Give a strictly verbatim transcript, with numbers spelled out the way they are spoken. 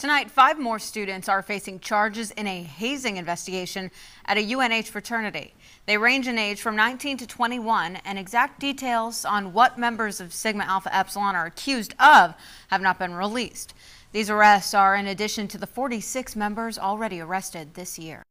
Tonight, five more students are facing charges in a hazing investigation at a U N H fraternity. They range in age from nineteen to twenty-one, and exact details on what members of Sigma Alpha Epsilon are accused of have not been released. These arrests are in addition to the forty-six members already arrested this year.